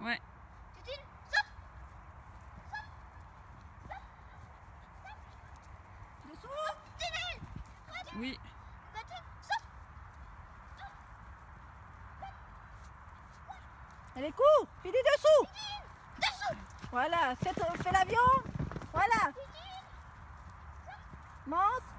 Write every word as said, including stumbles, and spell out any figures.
Ouais. Titine, saute. Dessous. Oui. Allez, cours. Pidi dessous. Dessous. Voilà, fais, fais l'avion. Voilà. Monte.